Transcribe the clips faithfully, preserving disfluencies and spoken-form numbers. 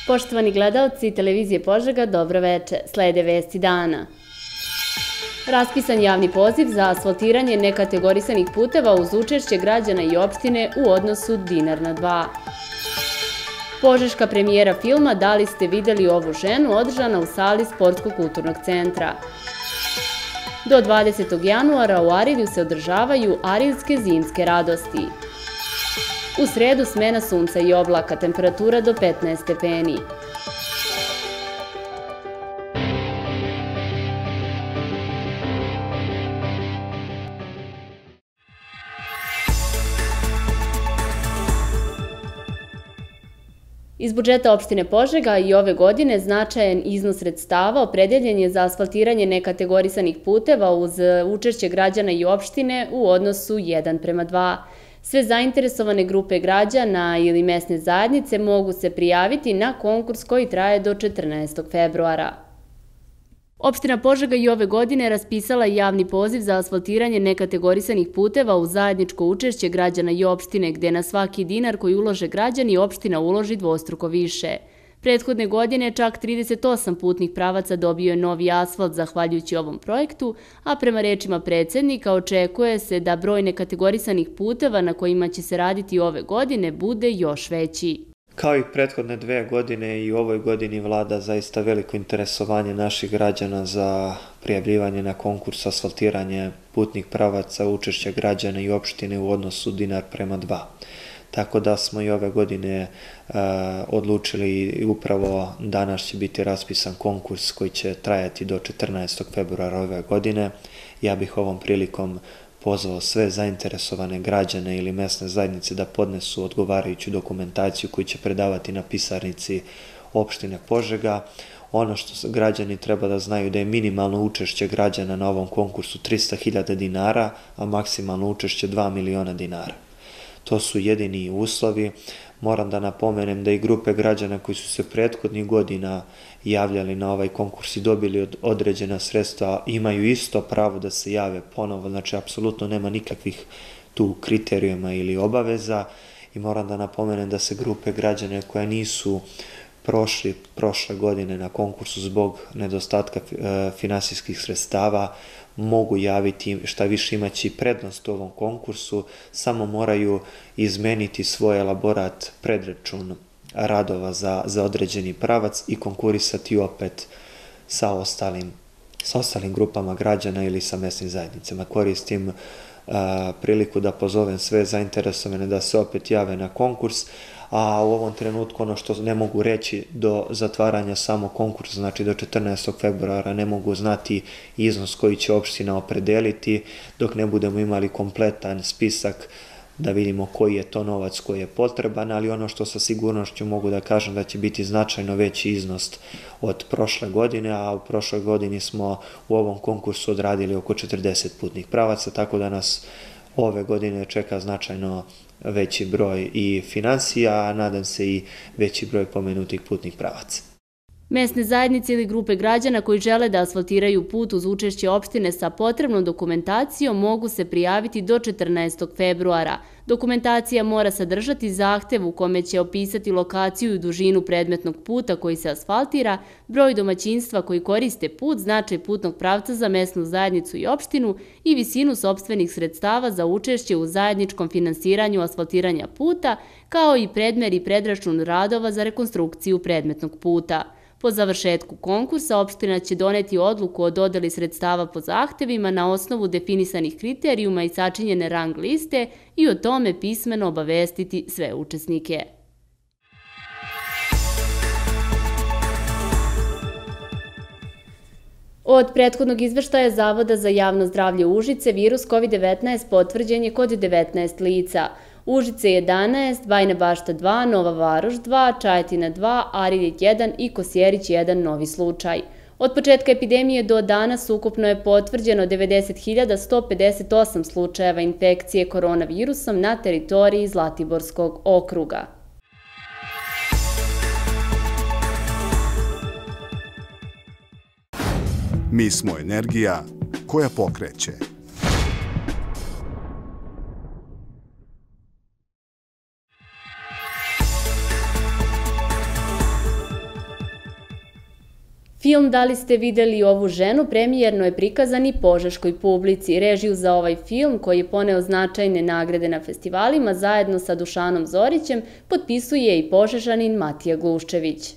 Poštovani gledalci televizije Požega, dobro veče. Slede vesti dana. Raspisan javni poziv za asfaltiranje nekategorisanih puteva uz učešće građana i opštine u odnosu dinar na dva. Požeška premijera filma Da li ste videli ovu ženu održana u sali Sportsko-kulturnog centra. Do dvadesetog januara u Arilju se održavaju Ariljske zimske radosti. U sredu smena sunca i oblaka, temperatura do petnaest stepeni. Iz budžeta opštine Požega i ove godine značajan iznos sredstava opredeljen je za asfaltiranje nekategorisanih puteva uz učešće građana i opštine u odnosu jedan prema dva. Sve zainteresovane grupe građana ili mesne zajednice mogu se prijaviti na konkurs koji traje do četrnaestog februara. Opština Požega i ove godine raspisala je javni poziv za asfaltiranje nekategorisanih puteva uz zajedničko učešće građana i opštine, gde na svaki dinar koji ulože građani opština uloži dvostruko više. Prethodne godine čak trideset osam putnih pravaca dobio je novi asfalt zahvaljujući ovom projektu, a prema rečima predsednika očekuje se da broj nekategorisanih puteva na kojima će se raditi ove godine bude još veći. Kao i prethodne dve godine i u ovoj godini vlada zaista veliko interesovanje naših građana za prijavljivanje na konkurs asfaltiranje putnih pravaca, učešće građana i opštine u odnosu dinar prema dva. Tako da smo i ove godine e, odlučili i upravo danas će biti raspisan konkurs koji će trajati do četrnaestog februara ove godine. Ja bih ovom prilikom pozvao sve zainteresovane građane ili mesne zajednice da podnesu odgovarajuću dokumentaciju koju će predavati na pisarnici opštine Požega. Ono što građani treba da znaju da je minimalno učešće građana na ovom konkursu trista hiljada dinara, a maksimalno učešće dva miliona dinara. To su jedini uslovi. Moram da napomenem da i grupe građana koji su se prethodnih godina javljali na ovaj konkurs i dobili određena sredstva imaju isto pravo da se jave ponovo, znači apsolutno nema nikakvih tu kriterijuma ili obaveza i moram da napomenem da se grupe građana koje nisu prošli prošle godine na konkursu zbog nedostatka finansijskih sredstava mogu javiti, šta više imaći prednost u ovom konkursu, samo moraju izmeniti svoj elaborat predračun radova za, za određeni pravac i konkurisati opet sa ostalim, sa ostalim grupama građana ili sa mesnim zajednicama. Koristim a, priliku da pozovem sve zainteresovane da se opet jave na konkurs, a u ovom trenutku ono što ne mogu reći do zatvaranja samog konkursa, znači do četrnaestog februara ne mogu znati iznos koji će opština opredeliti dok ne budemo imali kompletan spisak da vidimo koji je to novac koji je potreban, ali ono što sa sigurnošću mogu da kažem da će biti značajno veći iznos od prošle godine, a u prošloj godini smo u ovom konkursu odradili oko četrdeset putnih pravaca, tako da nas ove godine čeka značajno veći broj i finansija, a nadam se i veći broj pomenutih putnih pravaca. Mesne zajednice ili grupe građana koji žele da asfaltiraju put uz učešće opštine sa potrebnom dokumentacijom mogu se prijaviti do četrnaestog februara. Dokumentacija mora sadržati zahtev u kome će opisati lokaciju i dužinu predmetnog puta koji se asfaltira, broj domaćinstva koji koriste put, značaj putnog pravca za mesnu zajednicu i opštinu i visinu sopstvenih sredstava za učešće u zajedničkom finansiranju asfaltiranja puta, kao i predmer i predračun radova za rekonstrukciju predmetnog puta. Po završetku konkursa opština će doneti odluku o dodeli sredstava po zahtevima na osnovu definisanih kriterijuma i sačinjene rang liste i o tome pismeno obavestiti sve učesnike. Od prethodnog izveštaja Zavoda za javno zdravlje Užice virus kovid devetnaest potvrđen je kod devetnaest lica. Užice jedanaest, Bajina Bašta dva, Nova Varoš dva, Čajetina dva, Arilje jedan i Kosjerić jedan novi slučaj. Od početka epidemije do danas ukupno je potvrđeno devedeset hiljada sto pedeset osam slučajeva infekcije koronavirusom na teritoriji Zlatiborskog okruga. Mi smo energija koja pokreće. Film Da li ste videli ovu ženu premijerno je prikazan i požeškoj publici. Režiju za ovaj film, koji je poneo značajne nagrade na festivalima, zajedno sa Dušanom Zorićem, potpisuje i Požežanin Matija Gluščević.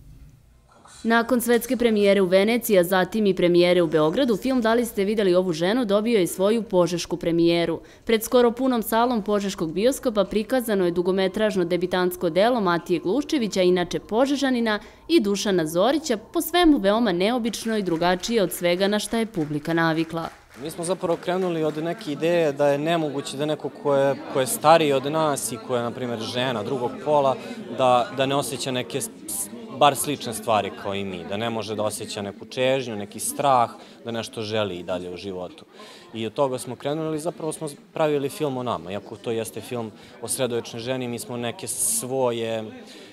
Nakon svetske premijere u Veneciji, a zatim i premijere u Beogradu, film Da li ste videli ovu ženu dobio je svoju požešku premijeru. Pred skoro punom salom požeškog bioskopa prikazano je dugometražno debitantsko delo Matije Gluščevića, inače Požežanina, i Dušana Zorića, po svemu veoma neobično i drugačije od svega na šta je publika navikla. Mi smo zapravo krenuli od neke ideje da je nemoguće da neko ko je, ko je stariji od nas i ko je, na primjer, žena drugog pola, da, da ne osjeća neke bar slične stvari kao i mi, da ne može da osjeća neku čežnju, neki strah, da nešto želi i dalje u životu. I od toga smo krenuli, zapravo smo pravili film o nama. Iako to jeste film o sredovečnoj ženi, mi smo neke svoje,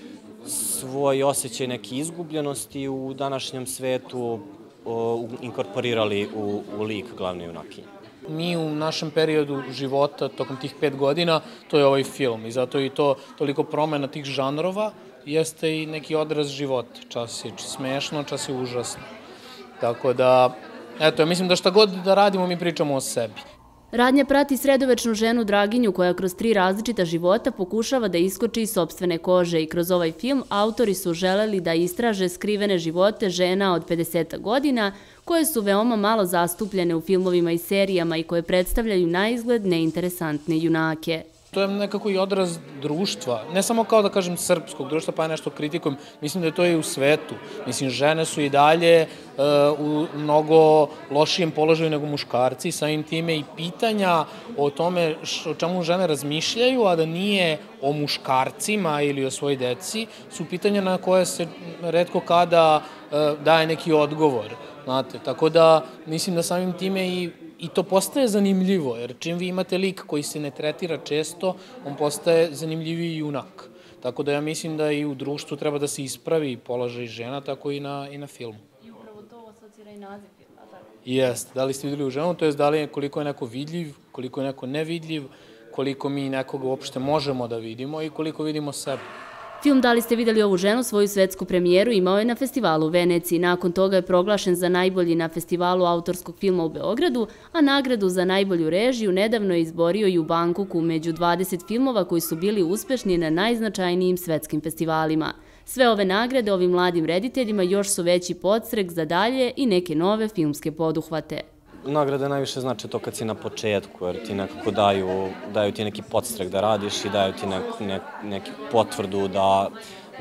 svoje osjećaj, neke izgubljenosti u današnjem svetu o, inkorporirali u, u lik glavne junakinje. Mi u našem periodu života, tokom tih pet godina, to je ovaj film i zato i to toliko promena tih žanrova, jeste i neki odraz života. Čas je smešno, čas je užasno. Tako da, eto, ja mislim da šta god da radimo, mi pričamo o sebi. Radnja prati sredovečnu ženu Draginju koja kroz tri različita života pokušava da iskoči iz sopstvene kože i kroz ovaj film autori su želeli da istraže skrivene živote žena od pedeset godina koje su veoma malo zastupljene u filmovima i serijama i koje predstavljaju naizgled neinteresantne junake. To je nekako i odraz društva, ne samo kao da kažem srpskog društva, pa ja nešto kritikujem, mislim da je to i u svetu. Mislim, žene su i dalje uh, u mnogo lošijem položaju nego muškarci, samim time i pitanja o tome š, o čemu žene razmišljaju, a da nije o muškarcima ili o svojoj deci, su pitanja na koje se retko kada uh, daje neki odgovor. Znate, tako da mislim da samim time i I to postaje zanimljivo, jer čim vi imate lik koji se ne tretira često, on postaje zanimljiviji junak. Tako da ja mislim da i u društvu treba da se ispravi položaj žena, tako i na, i na filmu. I upravo to asocira i naziv filma, tako? Jeste, da li ste vidjeli u ženu, to je da li je, koliko je neko vidljiv, koliko je neko nevidljiv, koliko mi nekoga uopšte možemo da vidimo i koliko vidimo sebe. Film Da li ste videli ovu ženu svoju svetsku premijeru imao je na festivalu u Veneciji. Nakon toga je proglašen za najbolji na festivalu autorskog filma u Beogradu, a nagradu za najbolju režiju nedavno je izborio i u Bangkoku među dvadeset filmova koji su bili uspešni na najznačajnijim svetskim festivalima. Sve ove nagrade ovim mladim rediteljima još su veći podstrek za dalje i neke nove filmske poduhvate. Nagrade najviše znači to kad si na početku, jer ti nekako daju, daju ti neki podstrek da radiš i daju ti nek, nek, neki potvrdu da,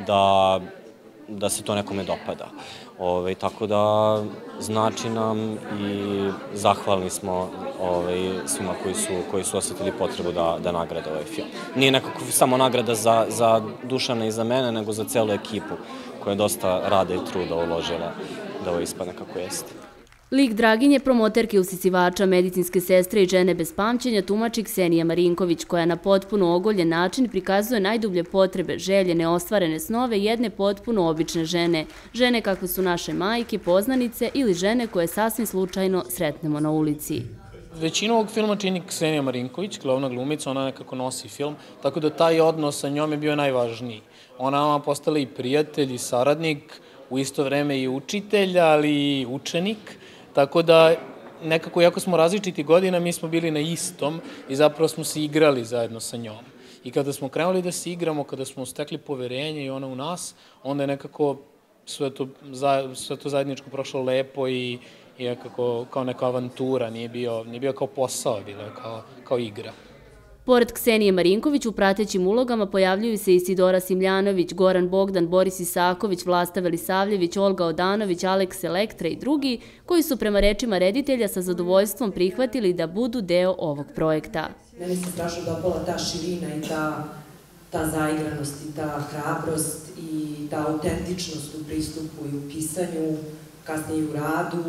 da, da se to nekome dopada. Ove, tako da znači nam i zahvalni smo ove, svima koji su, koji su osjetili potrebu da, da nagrade ovaj film. Nije nekako samo nagrada za, za Dušana i za mene, nego za celu ekipu koja je dosta rada i truda uložila da ovo ispadne kako jeste. Lik Draginje, promoterke usisivača, medicinske sestre i žene bez pamćenja tumači Ksenija Marinković, koja na potpuno ogoljen način prikazuje najdublje potrebe, želje, neostvarene snove jedne potpuno obične žene, žene kakve su naše majke, poznanice ili žene koje sasvim slučajno sretnemo na ulici. Većinu ovog filma čini Ksenija Marinković, glavna glumica, ona nekako nosi film, tako da taj odnos sa njom je bio najvažniji. Ona nama postala i prijatelj i saradnik, u isto vreme i učitelj, ali i učenik. Tako da nekako, iako smo različiti godina, mi smo bili na istom i zapravo smo se igrali zajedno sa njom. I kada smo krenuli da se igramo, kada smo stekli poverenje i ona u nas, onda je nekako sve to, sve to zajedničko prošlo lepo i, i nekako kao neka avantura, nije bio, nije bio kao posao, bilo je kao, kao igra. Pored Ksenije Marinković u pratećim ulogama pojavljuju se i Sidora Simljanović, Goran Bogdan, Boris Isaković, Vlasta Velisavljević, Olga Odanović, Aleks Elektra i drugi, koji su prema rečima reditelja sa zadovoljstvom prihvatili da budu deo ovog projekta. Meni se strašno dopala ta širina i ta, ta zaigranost i ta hrabrost i ta autentičnost u pristupu i u pisanju, kasnije i u radu,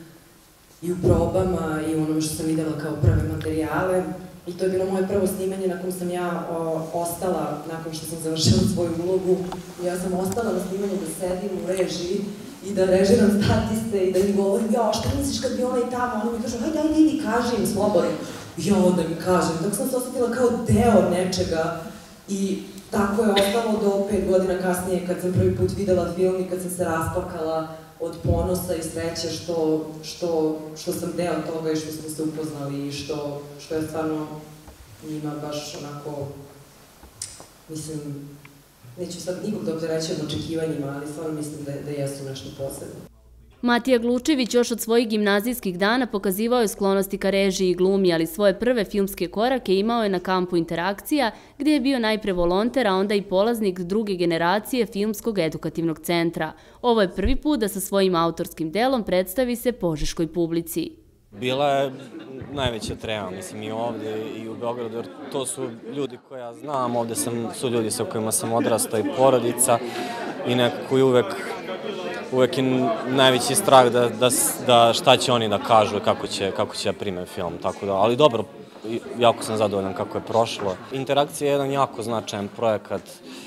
i u probama i u onome što sam videla kao prve materijale. I to je bilo moje prvo snimanje na kom sam ja o, ostala, nakon što sam završila svoju ulogu. Ja sam ostala na snimanju da sedim u režiji i da režiram statiste i da mi govorim, ja, šta misliš kad bi ona i tamo? Oni mi kažu, hajde, ajde, idi, kaži im slobodno. Ja onda mi kažem, tako sam se osjetila kao deo nečega i tako je ostalo do pet godina kasnije kad sam prvi put videla film i kad sam se rasplakala od ponosa i sreće što, što, što sam deo toga i što smo se upoznali i što, što je stvarno njima baš onako, mislim, neću sad nikog da opterećujem očekivanjima, ali stvarno mislim da, da jesu nešto posebno. Matija Glučević još od svojih gimnazijskih dana pokazivao je sklonosti ka režiji i glumi, ali svoje prve filmske korake imao je na kampu Interakcija, gdje je bio najpre volonter, a onda i polaznik druge generacije Filmskog edukativnog centra. Ovo je prvi put da sa svojim autorskim delom predstavi se požeškoj publici. Bila je najveća trema, mislim, i ovde i u Beogradu, jer to su ljudi koje ja znam, ovde sam, su ljudi sa kojima sam odrastao i porodica i nekako i uvek uvek je najveći strah da, da, da šta će oni da kažu, kako će, kako će da prime film, tako da, ali dobro, jako sam zadovoljan kako je prošlo. Interakcija je jedan jako značajan projekat,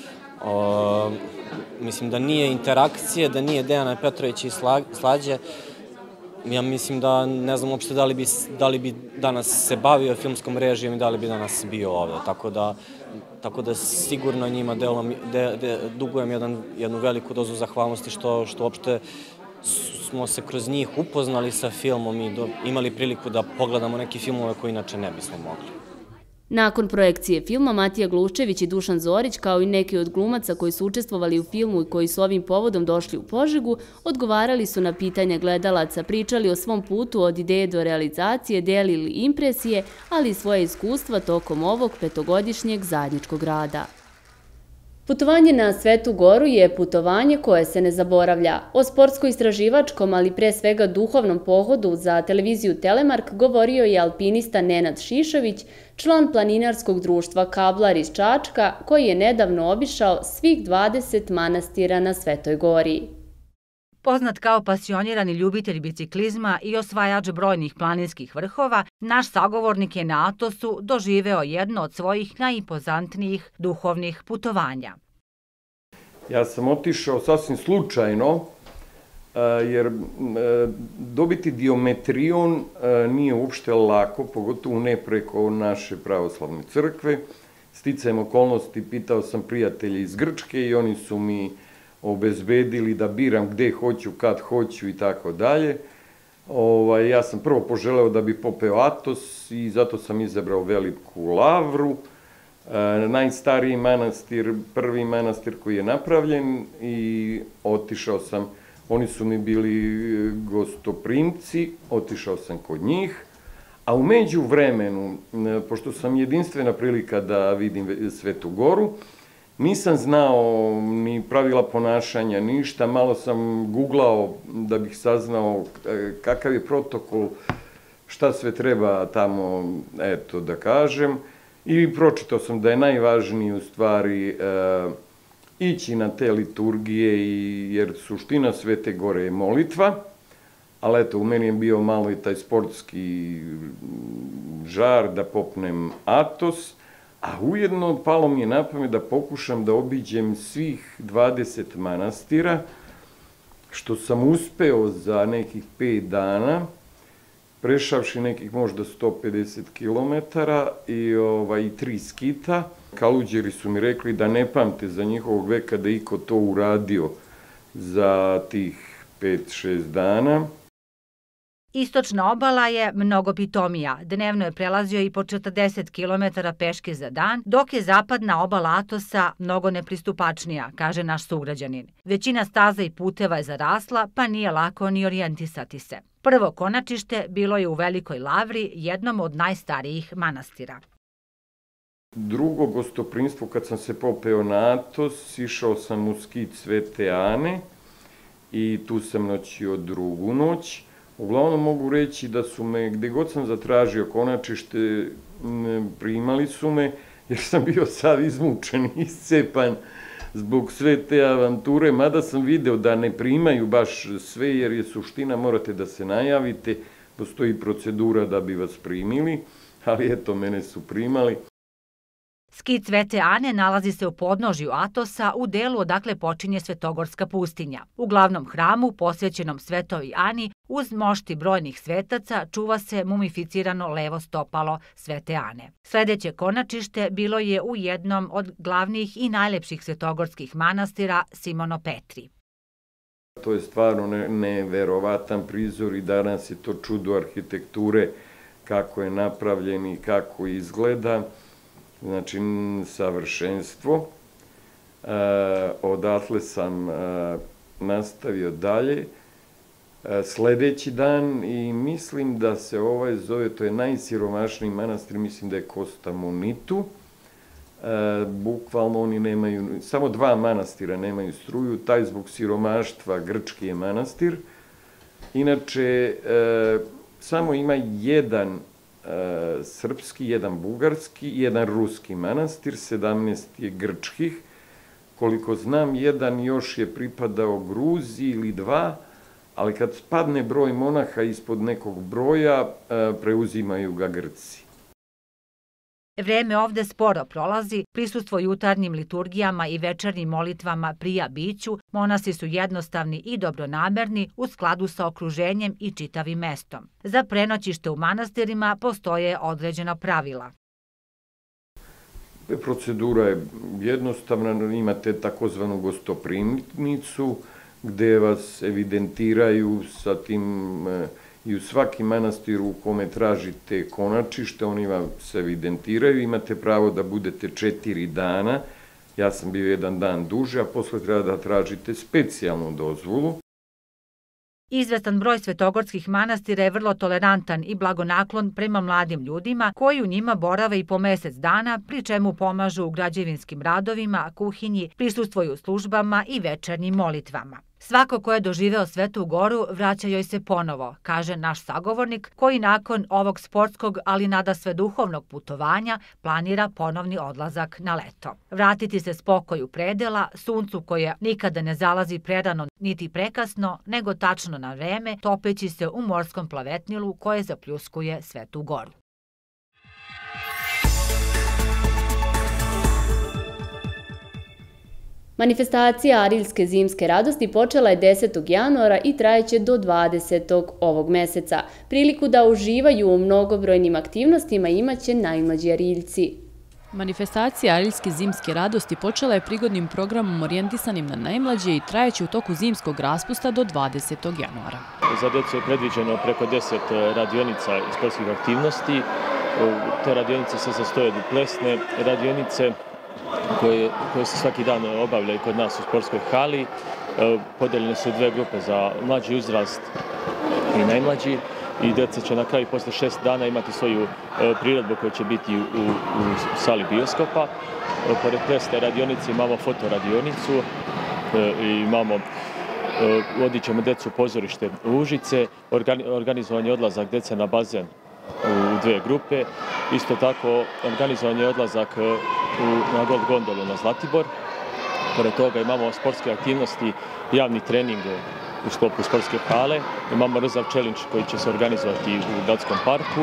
o, mislim da nije interakcije, da nije Dejana Petrovića i Slađe, ja mislim da ne znam uopšte da li bi, da li bi danas se bavio filmskom režijom i da li bi danas bio ovde, tako da Tako da sigurno njima delom, de, de, dugujem jedan, jednu veliku dozu zahvalnosti što, što uopšte smo se kroz njih upoznali sa filmom i do, imali priliku da pogledamo neke filmove koje inače ne bismo mogli. Nakon projekcije filma, Matija Glučević i Dušan Zorić, kao i neki od glumaca koji su učestvovali u filmu i koji su ovim povodom došli u Požegu, odgovarali su na pitanja gledalaca, pričali o svom putu od ideje do realizacije, delili impresije, ali i svoje iskustva tokom ovog petogodišnjeg zajedničkog rada. Putovanje na Svetu Goru je putovanje koje se ne zaboravlja. O sportsko-istraživačkom, ali pre svega duhovnom pohodu za televiziju Telemark govorio je alpinista Nenad Šišović, član planinarskog društva Kablar iz Čačka, koji je nedavno obišao svih dvadeset manastira na Svetoj Gori. Poznat kao pasionirani ljubitelj biciklizma i osvajač brojnih planinskih vrhova, naš sagovornik je na Atosu doživeo jedno od svojih najimpozantnijih duhovnih putovanja. Ja sam otišao sasvim slučajno, jer dobiti diometrion nije uopšte lako, pogotovo ne preko naše pravoslavne crkve. Sticajem okolnosti pitao sam prijatelje iz Grčke i oni su mi obezbedili da biram gde hoću, kad hoću i tako dalje. Ja sam prvo poželeo da bi popeo Atos i zato sam izabrao Veliku Lavru, najstariji manastir, prvi manastir koji je napravljen i otišao sam, oni su mi bili gostoprimci, otišao sam kod njih, a u međuvremenu, pošto sam jedinstvena prilika da vidim Svetu Goru, nisam znao ni pravila ponašanja, ništa, malo sam googlao da bih saznao kakav je protokol, šta sve treba tamo, eto, da kažem. I pročitao sam da je najvažnije u stvari ići na te liturgije, jer suština Svete Gore je molitva, ali eto, u meni je bio malo i taj sportski žar da popnem Atos, a ujedno palo mi je na pamet da pokušam da obiđem svih dvadeset manastira, što sam uspeo za nekih pet dana, prešavši nekih možda sto pedeset kilometara i ovaj, tri skita. Kaluđeri su mi rekli da ne pamte za njihovog veka da iko to uradio za tih pet šest dana. Istočna obala je mnogo pitomija. Dnevno je prelazio i po četrdeset kilometara peške za dan, dok je zapadna obala Atosa mnogo nepristupačnija, kaže naš sugrađanin. Većina staza i puteva je zarasla, pa nije lako ni orijentisati se. Prvo konačište bilo je u Velikoj Lavri, jednom od najstarijih manastira. Drugo gostoprimstvo, kad sam se popeo na Atos, išao sam u skit Svete Ane i tu sam noćio drugu noć. Uglavnom mogu reći da su me, gde god sam zatražio konačište, primali su me, jer sam bio sav izmučen, iscepan zbog sve te avanture, mada sam video da ne primaju baš sve, jer je suština, morate da se najavite, postoji procedura da bi vas primili, ali eto, mene su primali. Skit Svete Ane nalazi se u podnožju Atosa u delu odakle počinje Svetogorska pustinja. U glavnom hramu, posvećenom Svetoj Ani, uz mošti brojnih svetaca, čuva se mumificirano levo stopalo Svete Ane. Sledeće konačište bilo je u jednom od glavnih i najlepših svetogorskih manastira, Simono Petri. To je stvarno neverovatan prizor i danas je to čudo arhitekture kako je napravljen i kako izgleda. Znači, savršenstvo. Odatle sam nastavio dalje. Sledeći dan i mislim da se ovaj zove, to je najsiromašniji manastir, mislim da je Kostamonitu. Bukvalno oni nemaju, samo dva manastira nemaju struju, taj zbog siromaštva grčki je manastir. Inače, samo ima jedan srpski, jedan bugarski i jedan ruski manastir, sedamnaest je grčkih. Koliko znam, jedan još je pripadao Gruziji ili dva, ali kad spadne broj monaha ispod nekog broja, preuzimaju ga Grci. Vreme ovde sporo prolazi, prisustvo jutarnjim liturgijama i večernjim molitvama prija biću, monasi su jednostavni i dobronamerni u skladu sa okruženjem i čitavim mestom. Za prenoćište u manastirima postoje određena pravila. Procedura je jednostavna, imate takozvanu gostoprimnicu, gde vas evidentiraju sa tim i u svaki manastir u kome tražite konačište, oni vam se evidentiraju, imate pravo da budete četiri dana, ja sam bio jedan dan duže, a posle treba da tražite specijalnu dozvolu. Izvestan broj svetogorskih manastira je vrlo tolerantan i blagonaklon prema mladim ljudima koji u njima borave i po mesec dana, pri čemu pomažu u građevinskim radovima, kuhinji, prisustvuju službama i večernjim molitvama. Svako ko je doživeo Svetu Goru vraća joj se ponovo, kaže naš sagovornik, koji nakon ovog sportskog, ali nadasve duhovnog putovanja planira ponovni odlazak na leto. Vratiti se spokoju predela, suncu koje nikada ne zalazi prerano niti prekasno, nego tačno na vreme, topeći se u morskom plavetnilu koje zapljuskuje Svetu Goru. Manifestacija Ariljske zimske radosti počela je desetog januara i trajeće do dvadesetog ovog meseca. Priliku da uživaju u mnogobrojnim aktivnostima imaće najmlađi Ariljci. Manifestacija Ariljske zimske radosti počela je prigodnim programom orijentisanim na najmlađe i trajeće u toku zimskog raspusta do dvadesetog januara. Za djecu je predviđeno preko deset radionica i sportskih aktivnosti. Te radionice se sastoje od plesne radionice, koje, koje se svaki dan obavljaju kod nas u sportskoj hali. Podeljene su dve grupe za mlađi uzrast i najmlađi i djeca će na kraju posle šest dana imati svoju priredbu koja će biti u, u sali bioskopa. Pored plesne radionice imamo fotoradionicu i imamo vodit ćemo djecu u pozorište u Užice, organizovanje odlazak djece na bazen u dve grupe. Isto tako organizovan je odlazak na golf gondolu na Zlatibor. Pored toga imamo sportske aktivnosti, javni trening u sklopu sportske hale. Imamo Rzav challenge koji će se organizovati u Gradskom parku.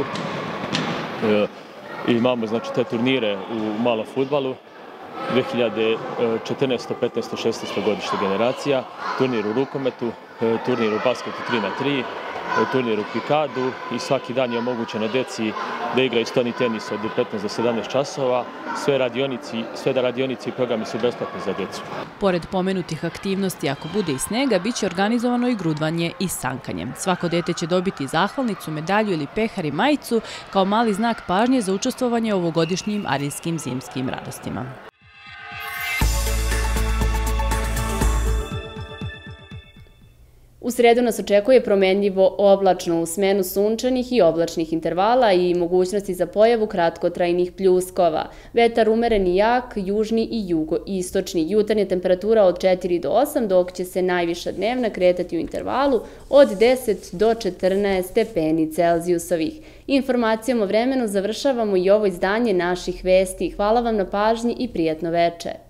Imamo znači te turnire u malo fudbalu. dve hiljade četrnaeste, petnaeste, šesnaeste godište generacija, turnir u rukometu, turnir u basketu tri na tri, turnir u pikadu i svaki dan je omogućeno deci da igraju stoni tenis od petnaest do sedamnaest časova. Sve radionici, sve da radionici i programi su besplatni za decu. Pored pomenutih aktivnosti, ako bude i snega, bit će organizovano i grudvanje i sankanje. Svako dete će dobiti zahvalnicu, medalju ili pehar i majicu kao mali znak pažnje za učestvovanje u ovogodišnjim Ariljskim zimskim radostima. U sredu nas očekuje promenljivo oblačno u smenu sunčanih i oblačnih intervala i mogućnosti za pojavu kratkotrajnih pljuskova. Vetar umeren i jak, južni i jugoistočni. Jutarnja temperatura od četiri do osam, dok će se najviša dnevna kretati u intervalu od deset do četrnaest stepeni Celzijusovih. Informacijom o vremenu završavamo i ovo izdanje naših vesti. Hvala vam na pažnji i prijatno veče.